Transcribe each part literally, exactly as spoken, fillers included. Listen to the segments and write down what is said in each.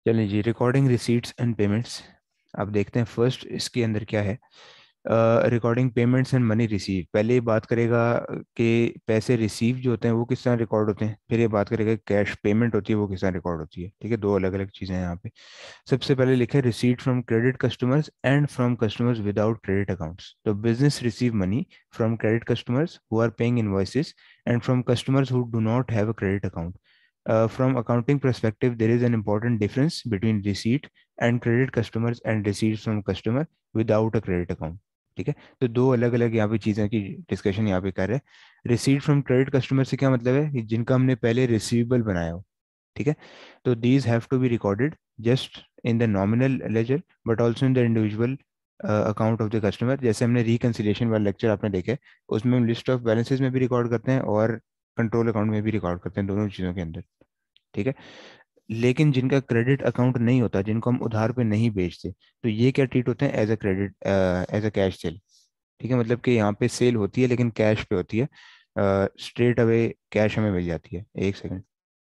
चलिए जी, recording receipts and payments. अब देखते हैं फर्स्ट इसके अंदर क्या है। Recording payments and money receive. पहले ये बात करेगा कि पैसे रिसीव जो होते हैं वो किस तरह रिकॉर्ड होते हैं, फिर ये बात करेगा कैश पेमेंट होती है वो किस तरह रिकॉर्ड होती है। ठीक है, दो अलग अलग चीज़ें हैं यहाँ पे। सबसे पहले लिखा है receipt from credit customers and from customers without credit accounts. तो business receive money from credit customers who are paying invoices and from customers who do not have a credit account. Uh, from accounting perspective, there is an important difference between receipt and credit customers and receipts from customer without a credit account. ठीक है, तो दो अलग अलग यहाँ पे चीज़ें की डिस्कशन यहाँ पे कर रहे हैं। रिसीट फ्रॉम क्रेडिट कस्टमर से क्या मतलब है कि जिनका हमने पहले रिसीवेबल बनाया हो। ठीक है, तो these have to be recorded just in the nominal ledger but also in the individual account of the customer. जैसे हमने रिकन्सिलिएशन वाला लेक्चर आपने देखा है, उसमें हम लिस्ट ऑफ बैलेंसेज में भी रिकॉर्ड करते हैं और कंट्रोल अकाउंट में भी रिकॉर्ड करते हैं, दोनों चीज़ों के अंदर। ठीक है, लेकिन जिनका क्रेडिट अकाउंट नहीं होता, जिनको हम उधार पे नहीं बेचते, तो ये क्या ट्रीट होते हैं as a credit, as a cash sale. ठीक है, मतलब कि यहाँ पे सेल होती है लेकिन कैश पे होती है, स्ट्रेट अवे कैश हमें मिल जाती है। एक सेकंड।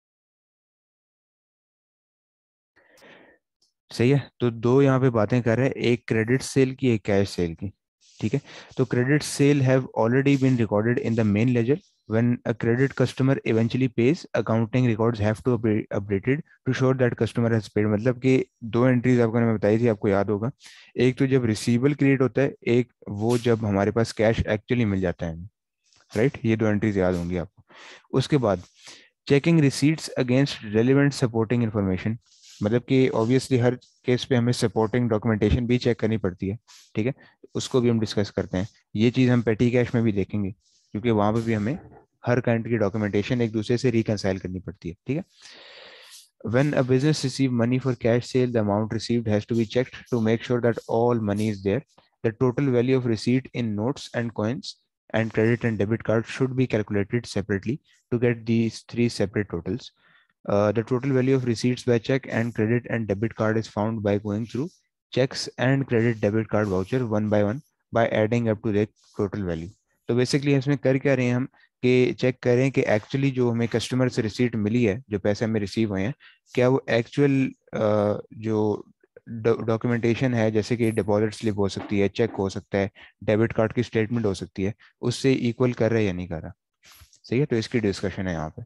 सही है, तो दो यहाँ पे बातें कर रहे हैं, एक क्रेडिट सेल की, एक कैश सेल की। ठीक है, तो credit sale have already been recorded in the main ledger. when a credit customer eventually pays, accounting records have to be updated to show that customer has paid. मतलब कि दो entries आपको मैंने बताई थी, आपको याद होगा। एक तो जब रिसीवेबल क्रिएट होता है, एक वो जब हमारे पास कैश एक्चुअली मिल जाता है। राइट, ये दो एंट्रीज याद होंगी आपको। उसके बाद checking receipts against relevant supporting information. मतलब कि ऑब्वियसली हर केस पे हमें सपोर्टिंग डॉक्यूमेंटेशन भी चेक करनी पड़ती है। ठीक है, उसको भी हम डिस्कस करते हैं। ये चीज़ हम पेटी कैश में भी देखेंगे, क्योंकि वहाँ पे भी हमें हर काइंड की डॉक्यूमेंटेशन एक दूसरे से रिकनसाइल करनी पड़ती है। ठीक है, when a business receive money for cash sale, the amount received has to be checked to make sure that all money is there. The total value of receipt in notes and coins and credit and debit card should be calculated separately to get these three separate totals. Uh, the total value of receipts by check and credit and debit card is found by going through checks and credit debit card voucher one by one by adding up to their total value. तो basically इसमें कर क्या रहे हैं हम कि check करें कि एक्चुअली जो हमें कस्टमर से रिसीट मिली है, जो पैसे हमें रिसीव हुए हैं, क्या वो एक्चुअल जो डॉक्यूमेंटेशन है, जैसे कि डिपॉजिट स्लिप हो सकती है, चेक हो सकता है, डेबिट कार्ड की स्टेटमेंट हो सकती है, उससे इक्वल कर रहा है या नहीं कर रहा। सही है, तो इसकी डिस्कशन है यहाँ पे।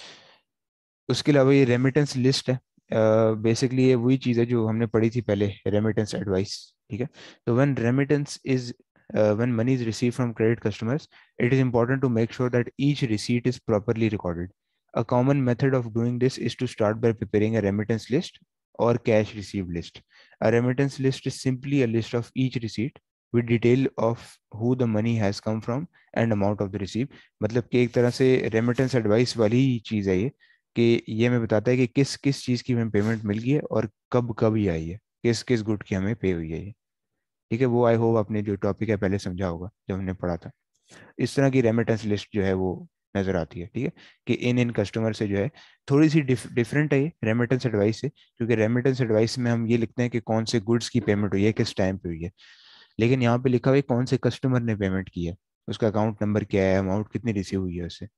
उसके अलावा ये रेमिटेंस लिस्ट है। बेसिकली ये वही चीज़ है जो हमने पढ़ी थी पहले, रेमिटेंस एडवाइस। ठीक है, तो when remittance is when money is received from credit customers, it is important to make sure that each receipt is properly recorded. A common method of doing this is to start by preparing a remittance list or cash received list. A remittance list is simply a list of each receipt with detail of who the money has come from and amount of the receipt. मतलब कि एक तरह से remittance advice वाली ही चीज़ है ये, कि ये हमें बताता है कि किस किस चीज़ की हमें पेमेंट मिल गई है और कब कब ये आई है, किस किस गुड की हमें पे हुई है ये। ठीक है, वो आई होप आपने जो टॉपिक है पहले समझा होगा जब हमने पढ़ा था। इस तरह की रेमिटेंस लिस्ट जो है वो नज़र आती है। ठीक है, कि इन इन कस्टमर से जो है, थोड़ी सी डिफ, डिफरेंट है ये रेमिटेंस एडवाइस से, क्योंकि रेमिटेंस एडवाइस में हम ये लिखते हैं कि कौन से गुड्स की पेमेंट हुई है, किस टाइम पे हुई है। लेकिन यहाँ पे लिखा हुआ है कौन से कस्टमर ने पेमेंट की है, उसका अकाउंट नंबर क्या है, अमाउंट कितनी रिसीव हुई है उससे।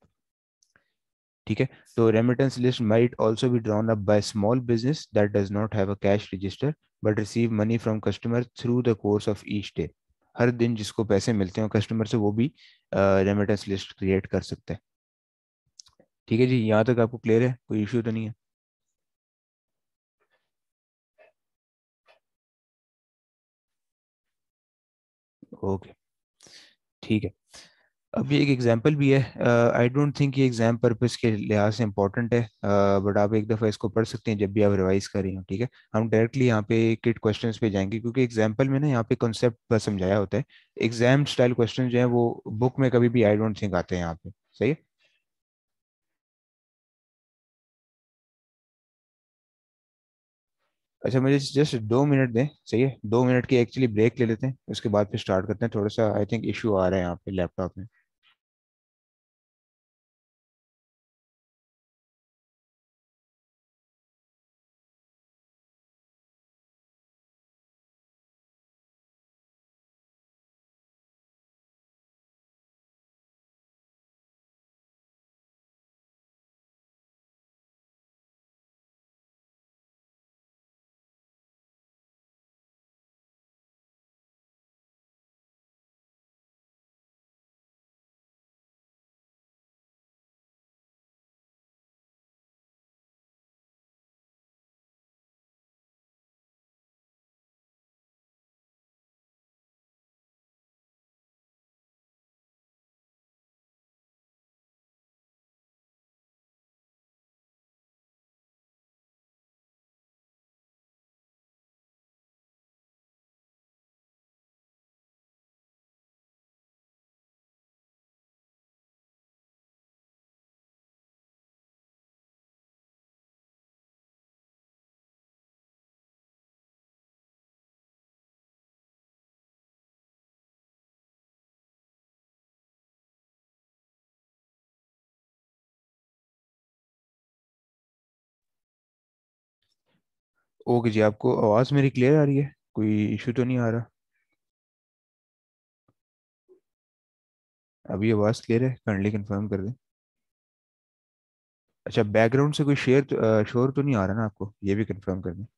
ठीक है, तो remittance list might also be drawn up by small business that does not have a cash register but receive money from customer through the course of each day. हर दिन जिसको पैसे मिलते हैं कस्टमर से, वो भी रेमिटेंस लिस्ट क्रिएट कर सकते हैं। ठीक है जी, यहाँ तक आपको क्लियर है, कोई इश्यू तो नहीं है। ओके, ठीक है। अब ये एक एग्जाम्पल भी है। आई डोंट थिंक ये एग्जाम पर्पस के लिहाज से इंपॉर्टेंट है, बट आप एक दफ़ा इसको पढ़ सकते हैं जब भी आप रिवाइज कर रही हो। ठीक है, हम डायरेक्टली यहाँ पे किट क्वेश्चंस पे जाएंगे, क्योंकि एग्जाम्पल में ना यहाँ पे कॉन्सेप्ट पर समझाया होता है। एग्जाम स्टाइल क्वेश्चन जो है वो बुक में कभी भी आई डोंट थिंक आते हैं यहाँ पे। सही है। अच्छा, मुझे जस्ट दो मिनट दें। सही है, दो मिनट की एक्चुअली ब्रेक ले लेते हैं, उसके बाद फिर स्टार्ट करते हैं। थोड़ा सा आई थिंक इशू आ रहा है यहाँ पे लैपटॉप में। ओके जी, आपको आवाज़ मेरी क्लियर आ रही है? कोई इशू तो नहीं आ रहा? अभी आवाज़ क्लियर है? काइंडली कंफर्म कर दें। अच्छा, बैकग्राउंड से कोई शेयर तो, शोर तो नहीं आ रहा ना आपको? ये भी कंफर्म कर दें।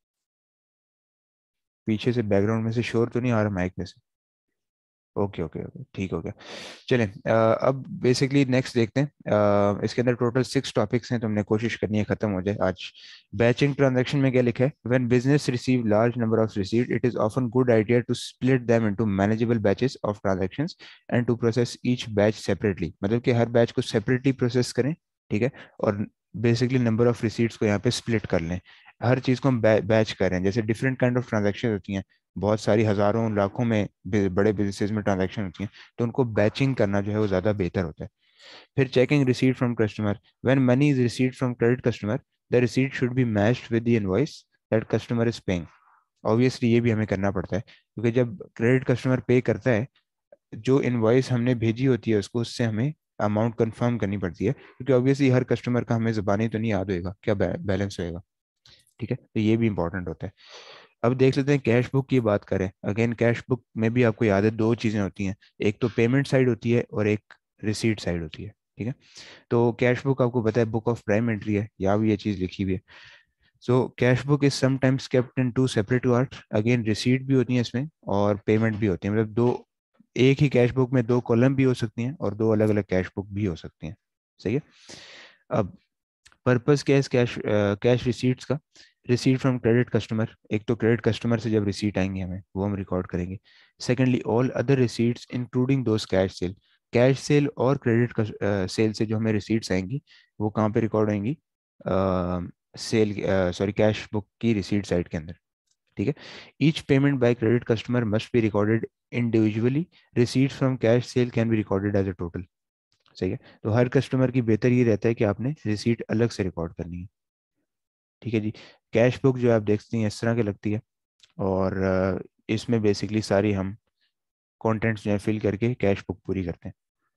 पीछे से बैकग्राउंड में से शोर तो नहीं आ रहा माइक में से? ओके ओके ओके, ठीक हो गया। चलें, अ, अब बेसिकली नेक्स्ट देखते हैं। अ, इसके अंदर टोटल सिक्स टॉपिक्स हैं, तो हमने कोशिश करनी है खत्म हो जाए आज। बैचिंग ट्रांजैक्शन में क्या लिखा है? When business receive large number of receipt, it is often good idea to split them into manageable batches of transactions and to process each batch separately, मतलब कि हर बैच को सेपरेटली प्रोसेस करें। ठीक है। और बेसिकली नंबर ऑफ रिसीट्स को यहाँ पे स्प्लिट कर लें। हर चीज़ को हम बैच करें, जैसे डिफरेंट काइंड ऑफ ट्रांजैक्शन होती हैं, बहुत सारी हजारों लाखों में बि- बड़े बिजनेसेस में ट्रांजैक्शन होती हैं, तो उनको बैचिंग करना जो है वो ज़्यादा बेहतर होता है। फिर checking receipt from customer, when money is received from credit customer, the receipt should be matched with the invoice that customer is paying. Obviously ये भी हमें करना पड़ता है, क्योंकि जब क्रेडिट कस्टमर पे करता है, जो इनवॉइस हमने भेजी होती है उसको, उससे हमें अमाउंट कंफर्म करनी पड़ती है, क्योंकि ऑब्वियसली हर कस्टमर का हमें ज़बानी तो नहीं याद होएगा क्या बैलेंस होएगा। ठीक है, तो ये भी इंपॉर्टेंट होता है। अब देख लेते हैं कैश बुक की बात करें। अगेन कैश बुक में भी आपको याद है दो चीज़ें होती हैं, एक तो पेमेंट साइड होती है और एक रिसीट साइड होती है। ठीक है। तो कैश बुक आपको पता है बुक ऑफ प्राइम एंट्री है, यहाँ भी ये चीज़ लिखी हुई है। So cash book is sometimes kept in two separate part. Again receipt भी होती है इसमें और पेमेंट भी होती है, मतलब दो, एक ही कैश बुक में दो कॉलम भी हो सकती हैं और दो अलग अलग कैश बुक भी हो सकती हैं। सही है। अब पर्पस क्या है इस कैश कैश रिसीट्स का? रिसीट फ्रॉम क्रेडिट कस्टमर, एक तो क्रेडिट कस्टमर से जब रिसीट आएंगे हमें वो हम रिकॉर्ड करेंगे। Secondly all other receipts including those cash sale. Cash sale और क्रेडिट सेल से जो हमें रिसीट्स आएंगी वो कहाँ पे रिकॉर्ड होंगी? सेल, सॉरी, कैश बुक की रिसीट साइड के अंदर। ठीक है। Each payment by credit customer must be recorded individually. Receipts from cash sale can be recorded as a total. सही है। तो हर कस्टमर की बेहतर ये रहता है कि आपने रिसीट अलग से रिकॉर्ड करनी है। ठीक है जी। कैश बुक जो आप देखती हैं इस तरह की लगती है, और अ, इसमें बेसिकली सारी हम कंटेंट्स जो है फिल करके कैश बुक पूरी करते हैं।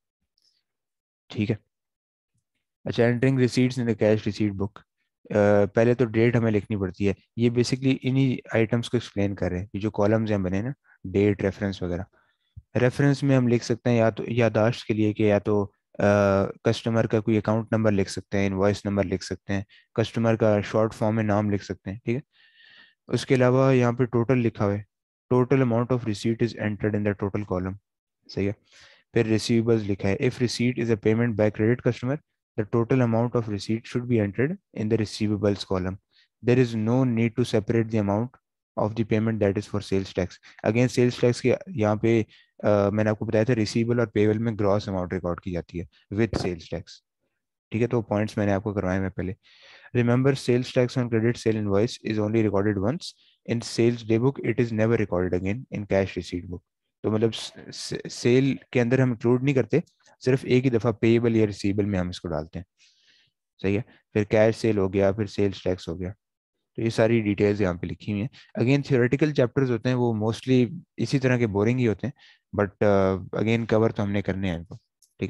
ठीक है। अच्छा, entering receipts in the cash receipt book. पहले तो डेट हमें लिखनी पड़ती है, ये बेसिकली इन्हीं आइटम्स को एक्सप्लेन कर रहे हैं, ये जो कॉलम्स हैं बने ना, डेट, रेफरेंस वगैरह। रेफरेंस में हम लिख सकते हैं या तो यादाश्त के लिए कि या तो कस्टमर का कोई अकाउंट नंबर लिख सकते हैं, इनवॉइस नंबर लिख सकते हैं, कस्टमर का शॉर्ट फॉर्म में नाम लिख सकते हैं। ठीक है। उसके अलावा यहाँ पे टोटल लिखा हुआ है, total amount of receipt is entered in the total column. सही है। फिर रिसीवेबल्स लिखा है, if receipt is a payment by credit customer, the total amount of receipt should be entered in the receivables column. There is no need to separate the amount of the payment that is for sales tax. Again sales tax के यहाँ पे अ, मैंने आपको बताया था receivable और payable में gross amount record की जाती है विद सेल्स टैक्स। ठीक है, तो पॉइंट्स मैंने आपको करवाए मैं पहले। Remember, sales tax on credit sale invoice is only recorded once. In sales day book, it is never recorded again in cash receipt book. तो मतलब सेल के अंदर हम इंक्लूड नहीं करते, सिर्फ एक ही दफ़ा पेएबल या रिसीवेबल में हम इसको डालते हैं। सही है। फिर कैश सेल हो गया, फिर सेल्स टैक्स हो गया। तो ये सारी डिटेल्स यहाँ पे लिखी हुई हैं। अगेन थियोरेटिकल चैप्टर्स होते हैं वो मोस्टली इसी तरह के बोरिंग ही होते हैं, बट अगेन कवर तो हमने करने हैं इनको। ठीक है।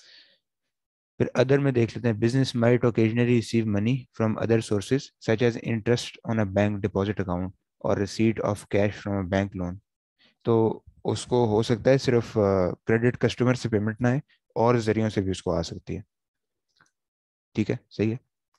फिर अदर में देख लेते हैं, business might occasionally receive money from other sources such as interest on a bank deposit account और receipt of cash from a bank loan. तो उसको हो सकता है सिर्फ क्रेडिट कस्टमर से पेमेंट ना है, और जरियों से भी उसको आ सकती है। ठीक है, सही है।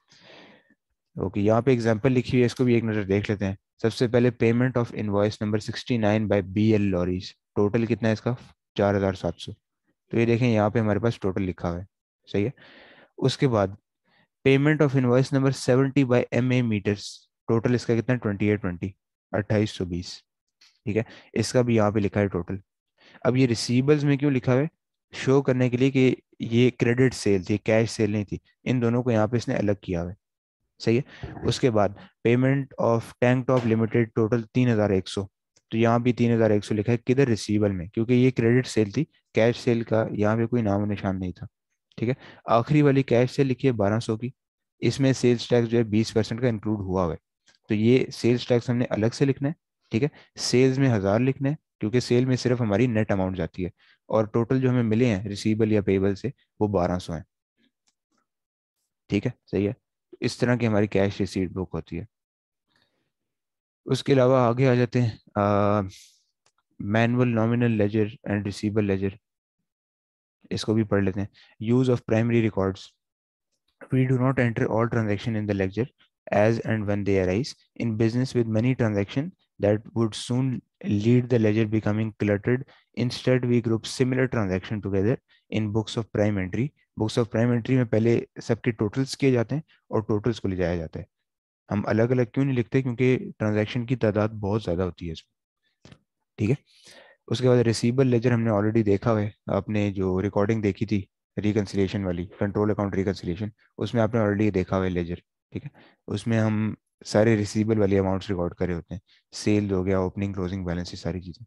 ओके, यहाँ पे एग्जांपल लिखी हुई है, इसको भी एक नज़र देख लेते हैं। सबसे पहले payment of invoice number sixty nine by B L Lorries, टोटल कितना है इसका? चार हजार सात सौ। तो ये देखें यहाँ पे हमारे पास टोटल लिखा हुआ है। सही है। उसके बाद payment of invoice number seventy by M A Meters, total इसका कितना? ट्वेंटी एट ट्वेंटी, अट्ठाईस सौ बीस। ठीक है। इसका भी यहाँ पे लिखा है टोटल। अब ये रिसीवेबल्स में क्यों लिखा हुआ है? शो करने के लिए कि ये क्रेडिट सेल थी, कैश सेल नहीं थी। इन दोनों को यहाँ पे इसने अलग किया हुआ है। सही है। उसके बाद payment of Tank Top Limited, total तीन हजार एक सौ। तो यहाँ भी तीन हजार एक सौ लिखा है, किधर? रिसीवेबल में, क्योंकि ये क्रेडिट सेल थी, कैश सेल का यहाँ पे कोई नामो निशान नहीं था। ठीक है। आखिरी वाली कैश सेल लिखी है बारह सौ की, इसमें सेल्स टैक्स जो है बीस परसेंट का इंक्लूड हुआ हुआ है, तो ये सेल्स टैक्स हमने अलग से लिखना है। ठीक है। सेल्स में हजार लिखना है, क्योंकि सेल में सिर्फ हमारी नेट अमाउंट जाती है, और टोटल जो हमें मिले हैं रिसीवेबल या पेबल से वो बारह सौ हैं। ठीक है, सही है। इस तरह की हमारी कैश रिसीट बुक होती है। उसके अलावा आगे आ जाते हैं manual nominal ledger and receivable ledger, इसको भी पढ़ लेते हैं। Use of primary records, we do not enter all transaction in the ledger as and when they arise. In business with many transaction that would soon lead the ledger becoming cluttered, instead we group similar transaction together in books of prime entry. Books of prime entry में पहले सबके totals किए जाते हैं और totals को ले जाया जाता है। हम अलग अलग क्यों नहीं लिखते, क्योंकि ट्रांजैक्शन की तादाद बहुत ज़्यादा होती है इसमें। ठीक है। उसके बाद रिसीवेबल लेजर हमने ऑलरेडी देखा हुआ है, आपने जो रिकॉर्डिंग देखी थी रिकन्सिलिएशन वाली, कंट्रोल अकाउंट रिकन्सिलिएशन, उसमें आपने ऑलरेडी देखा हुआ है लेजर। ठीक है। उसमें हम सारे रिसीवेबल वाली अमाउंट्स रिकॉर्ड करे होते हैं, सेल हो गया, ओपनिंग क्लोजिंग बैलेंस, ये सारी चीज़ें।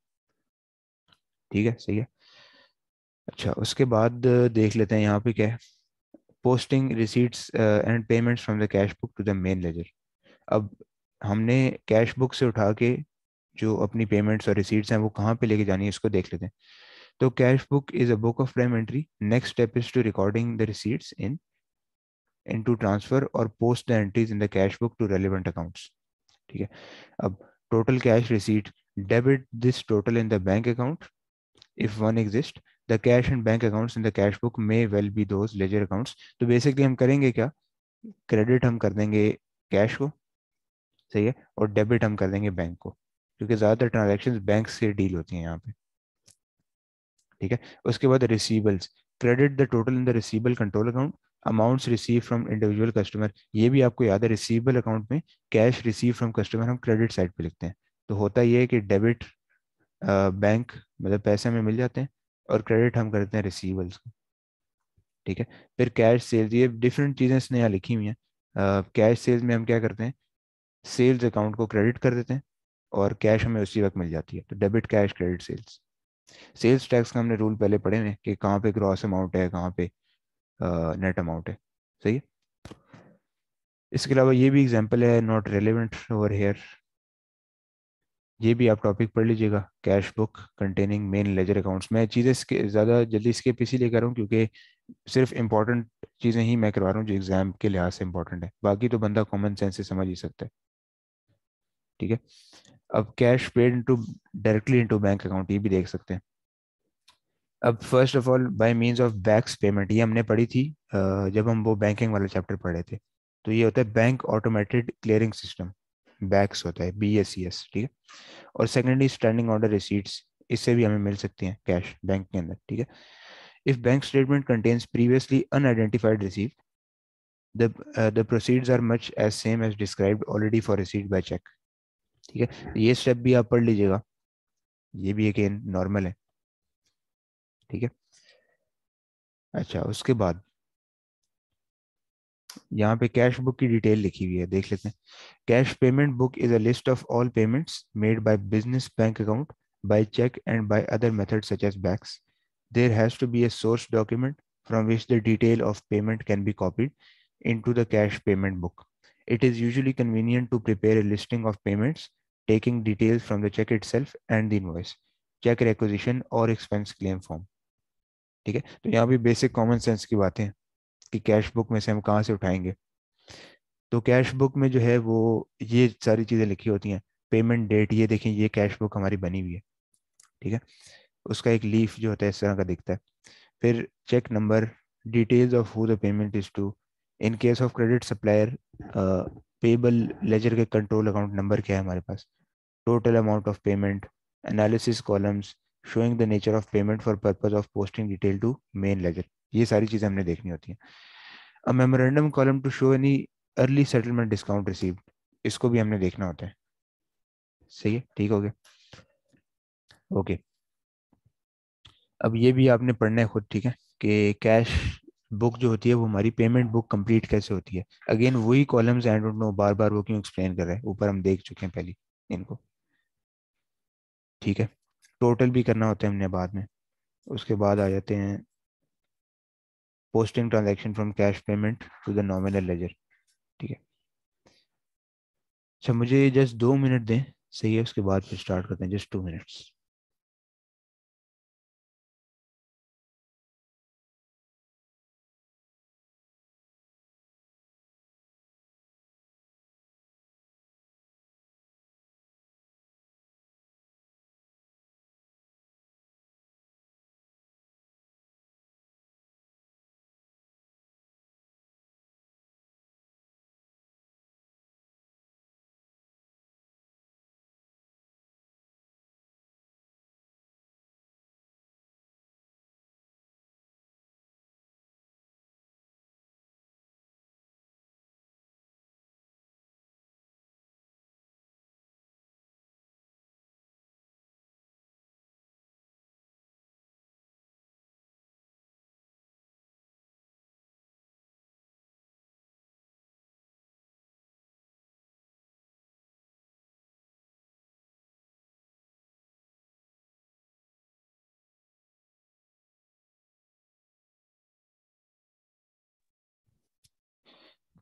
ठीक है, सही है। अच्छा, उसके बाद अ, देख लेते हैं यहाँ पे क्या है। Posting receipts and payments from the cash book to the main ledger. अब हमने कैश बुक से उठा के जो अपनी पेमेंट्स और रिसीट्स हैं वो कहाँ पे लेके जानी है, इसको देख लेते हैं। तो cash book is a book of prime entry. Next step is to recording the receipts in into transfer और post the entries in the cash book to relevant accounts. ठीक है। अब total cash receipt, debit this total in the bank account if one exist. The cash and bank accounts in the cash book may well be those ledger accounts. तो basically हम करेंगे क्या, credit हम कर देंगे कैश को, सही है, और डेबिट हम कर देंगे बैंक को, क्योंकि ज़्यादातर ट्रांजेक्शन बैंक से डील होती हैं यहाँ पे। ठीक है। उसके बाद receivables, credit the total in the receivable control account, amounts receive from individual customer. ये भी आपको याद है, रिसीवेबल अकाउंट में कैश रिसीव फ्रॉम कस्टमर हम क्रेडिट साइड पे लिखते हैं। तो होता ये है कि डेबिट बैंक मतलब पैसे हमें मिल जाते हैं, और क्रेडिट हम करते हैं रिसीवेबल्स को। ठीक है। फिर कैश सेल्स, ये डिफरेंट चीज़ें इसने यहाँ लिखी हुई हैं। कैश सेल्स में हम क्या करते हैं, सेल्स अकाउंट को क्रेडिट कर देते हैं और कैश हमें उसी वक्त मिल जाती है, तो debit cash credit sales. Sales tax का हमने रूल पहले पढ़े हैं कि कहाँ पे ग्रॉस अमाउंट है, कहाँ पे नेट अमाउंट है। सही है। इसके अलावा ये भी एग्जांपल है, नॉट रेलेवेंट ओवर हेयर। ये भी आप टॉपिक पढ़ लीजिएगा, cash book containing main ledger accounts. मैं चीज़ें इसके ज़्यादा जल्दी स्किप इसीलिए कर रहा हूँ क्योंकि सिर्फ इंपॉर्टेंट चीज़ें ही मैं करवा रहा हूँ जो एग्जाम के लिहाज से इंपॉर्टेंट है, बाकी तो बंदा कॉमन सेंस से समझ ही सकता है। ठीक है। अब cash paid into directly into bank account, ये भी देख सकते हैं। अब first of all by means of BACS payment, ये हमने पढ़ी थी अ, जब हम वो बैंकिंग वाला चैप्टर पढ़े थे। तो ये होता है bank automated clearing system, BACS होता है, बी एस सी एस। ठीक है। और सेकेंडली स्टैंडिंग ऑर्डर रिसीट्स, इससे भी हमें मिल सकती हैं कैश बैंक के अंदर। ठीक है। If bank statement contains previously unidentified receipt, the the proceeds are much as same as described already for receipt by cheque. ठीक है। तो ये स्टेप भी आप पढ़ लीजिएगा, ये भी अगेन नॉर्मल है। ठीक है। अच्छा, उसके बाद यहाँ पे कैश बुक की डिटेल लिखी हुई है, देख लेते हैं। Cash payment book is a list of all payments made by business bank account by cheque and by other methods such as BACS. There has to be a source document from which the detail of payment can be copied into the cash payment book. It is usually convenient to prepare a listing of payments taking details from the check itself and the invoice, check requisition और expense claim form। ठीक है। तो यहाँ भी basic common sense की बातें हैं कि कैश बुक में से हम कहाँ से उठाएंगे। तो कैश बुक में जो है वो ये सारी चीज़ें लिखी होती हैं। पेमेंट डेट, ये देखें, ये कैश बुक हमारी बनी हुई है। ठीक है। उसका एक लीफ जो होता है इस तरह का दिखता है। फिर cheque number, details of who the payment is to, in case of credit supplier payable ledger के कंट्रोल अकाउंट नंबर क्या है हमारे पास, total amount of payment, analysis columns showing the nature of payment for purpose of posting detail to main ledger. ये सारी चीज़ें हमने देखनी होती हैं। A memorandum column to show any early settlement discount received, इसको भी हमने देखना होता है। सही है, ठीक हो गया। ओके। अब ये भी आपने पढ़ना है खुद। ठीक है। कि कैश बुक जो होती है वो हमारी पेमेंट बुक कंप्लीट कैसे होती है। अगेन वही कॉलम्स, आई डोंट नो बार बार वो क्यों एक्सप्लेन कर रहे हैं, ऊपर हम देख चुके हैं पहले इनको। ठीक है। टोटल भी करना होता है हमने बाद में। उसके बाद आ जाते हैं posting transaction from cash payment to the nominal ledger. ठीक है। अच्छा, मुझे जस्ट दो मिनट दें, सही है, उसके बाद फिर स्टार्ट करते हैं, जस्ट टू मिनट्स।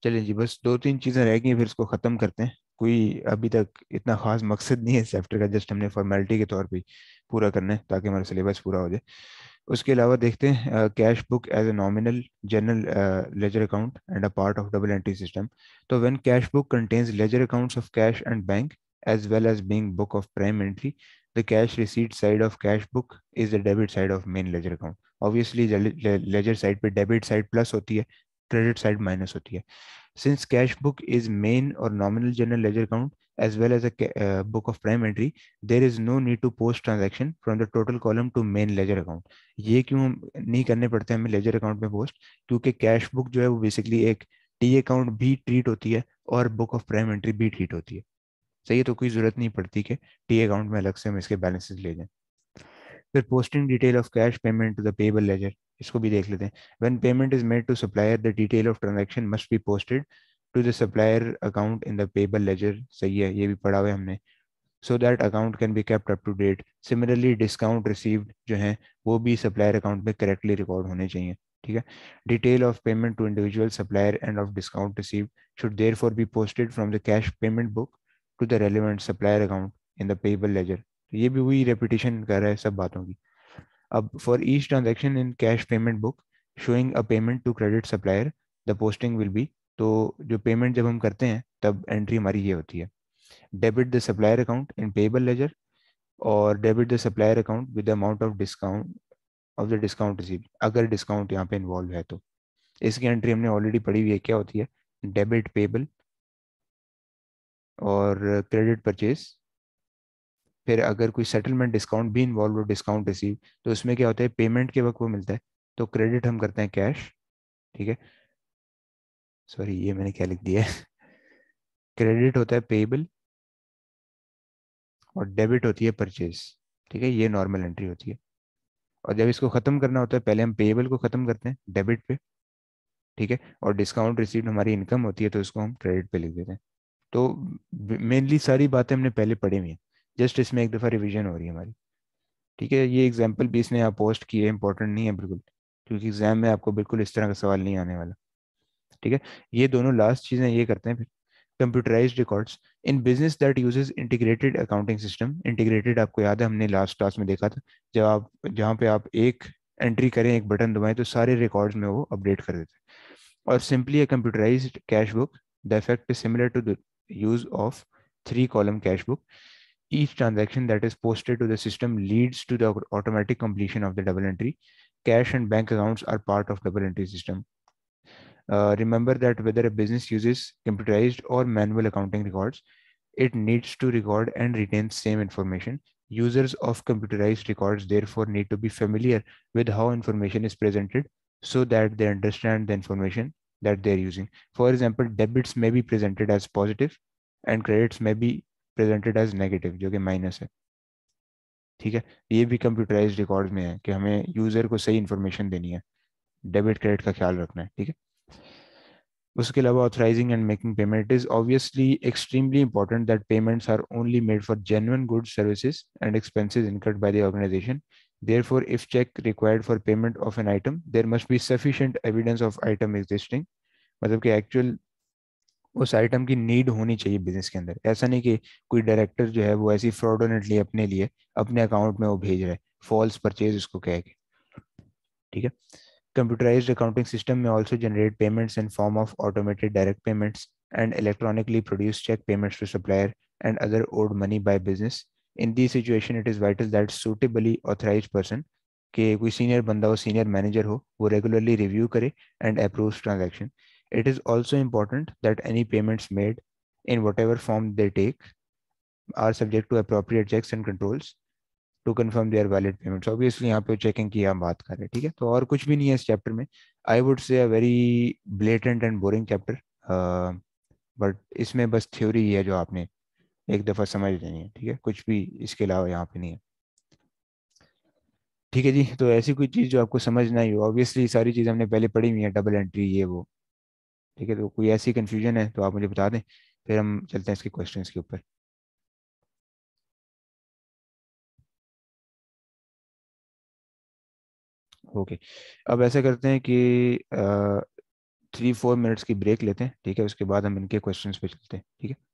चलिए जी, बस दो तीन चीज़ें रह गई हैं, फिर इसको ख़त्म करते हैं। कोई अभी तक इतना खास मकसद नहीं है इस चैप्टर का, जस्ट हमने फॉर्मेलिटी के तौर पे ही पूरा करना है ताकि हमारा सिलेबस पूरा हो जाए। उसके अलावा देखते हैं cash book as a nominal general ledger account and a part of double entry system. तो when cash book contains ledger accounts of cash and bank as well as being book of prime entry, the cash receipt side of cash book is the debit side of main ledger account. Obviously ledger side पे debit side plus होती है, credit side minus होती है। Since cash book is main or nominal general ledger account as well as a ca- uh, book of prime entry, there is no need to post transaction from the total column to main ledger account. ये क्यों नहीं करने पड़ते हमें ledger account में post? क्योंकि cash book जो है वो बेसिकली एक टी अकाउंट भी ट्रीट होती है और बुक ऑफ प्राइम एंट्री भी ट्रीट होती है। सही है, तो कोई जरूरत नहीं पड़ती कि टी अकाउंट में अलग से हम इसके बैलेंसेस ले जाएं। फिर posting detail of cash payment to the payable ledger, इसको भी देख लेते हैं। When payment is made to supplier, the detail of transaction must be posted to the supplier account in the payable ledger. सही है, ये भी पढ़ा हुआ है हमने। So that account can be kept up to date. Similarly discount received जो है वो भी सप्लायर अकाउंट में करेक्टली रिकॉर्ड होने चाहिए। ठीक है। Detail of payment to individual supplier and of discount received should therefore be posted from the cash payment book to the relevant supplier account in the payable ledger. तो ये भी वही repetition कर रहा है सब बातों की। अब for each transaction in cash payment book showing a payment to credit supplier, the posting will be. तो जो पेमेंट जब हम करते हैं तब एंट्री हमारी ये होती है, debit the supplier account in payable ledger और debit the supplier account with the amount of discount of the discount receive, अगर डिस्काउंट यहाँ पे इन्वॉल्व है तो। इसकी एंट्री हमने ऑलरेडी पढ़ी हुई है, क्या होती है? डेबिट पेबल और क्रेडिट परचेज। फिर अगर कोई सेटलमेंट डिस्काउंट भी इन्वॉल्व हो, डिस्काउंट रिसीव, तो उसमें क्या होता है? पेमेंट के वक्त वो मिलता है, तो क्रेडिट हम करते हैं कैश। ठीक है, सॉरी ये मैंने क्या लिख दिया है क्रेडिट होता है पेबल और डेबिट होती है परचेज। ठीक है, ये नॉर्मल एंट्री होती है। और जब इसको खत्म करना होता है, पहले हम पेबल को खत्म करते हैं डेबिट पे। ठीक है, और डिस्काउंट रिसीव्ड हमारी इनकम होती है तो इसको हम क्रेडिट पे लिख देते हैं। तो मेनली सारी बातें हमने पहले पढ़ी हुई हैं, जस्ट इसमें एक दफ़ा रिवीजन हो रही है हमारी। ठीक है, ये एग्जाम्पल भी इसने आप पोस्ट की है, इंपॉर्टेंट नहीं है बिल्कुल, क्योंकि एग्जाम में आपको बिल्कुल इस तरह का सवाल नहीं आने वाला। ठीक है, ये दोनों लास्ट चीज़ें ये करते हैं। फिर computerised records in business that uses integrated accounting system. Integrated आपको याद है, हमने लास्ट क्लास में देखा था, जब आप जहाँ पे आप एक एंट्री करें, एक बटन दबाएं तो सारे रिकॉर्ड्स में वो अपडेट कर देते हैं। और simply a computerized cash book, the effect is similar to the use of three column cash book. Each transaction that is posted to the system leads to the automatic completion of the double entry. Cash and bank accounts are part of double entry system. Uh, remember that whether a business uses computerized or manual accounting records, it needs to record and retain same information. Users of computerized records therefore need to be familiar with how information is presented so that they understand the information that they're using. For example, debits may be presented as positive and credits may be presented as negative, जो कि minus है। ठीक है, ये भी computerised records में है कि हमें यूजर को सही इन्फॉर्मेशन देनी है, डेबिट क्रेडिट का ख्याल रखना है। ठीक है, उसके अलावा authorising and making payment, is obviously extremely important that payments are only made for genuine goods, services and expenses incurred by the organization. Therefore, if check required for payment of an item, there must be sufficient evidence of item existing. मतलब कि actual उस item की need होनी चाहिए business के अंदर। ऐसा नहीं कि कोई डायरेक्टर जो है वो ऐसी फ्रॉडोनेटली अपने लिए अपने अकाउंट में वो भेज रहा है, फॉल्स परचेज उसको कह के। ठीक है, computerized accounting system may also generate payments in form of automated direct payments and electronically produce check payments to supplier and other owed money by business. In this situation, it is vital that suitably authorized person, कि कोई senior बंदा हो, senior manager हो, वो regularly review करे and approves transaction. It is also important that any payments made in whatever form they take are subject to appropriate checks and controls to confirm they're valid payments. Obviously यहाँ पे checking की हम बात कर रहे हैं. ठीक है, तो और कुछ भी नहीं है इस चैप्टर में. I would say a very blatant and boring chapter, but इसमें बस थ्योरी ही है जो आपने एक दफ़ा समझ लेनी है. ठीक है, कुछ भी इसके अलावा यहाँ पे नहीं है. ठीक है जी, तो ऐसी कोई चीज़ जो आपको समझ ना ही हो, ऑब्वियसली सारी चीज़ हमने पहले पढ़ी हुई है, डबल एंट्री ये वो. ठीक है, तो कोई ऐसी कन्फ्यूजन है तो आप मुझे बता दें, फिर हम चलते हैं इसके क्वेश्चंस के ऊपर. ओके, अब ऐसा करते हैं कि थ्री फोर मिनट्स की ब्रेक लेते हैं, ठीक है, उसके बाद हम इनके क्वेश्चंस पे चलते हैं, ठीक है।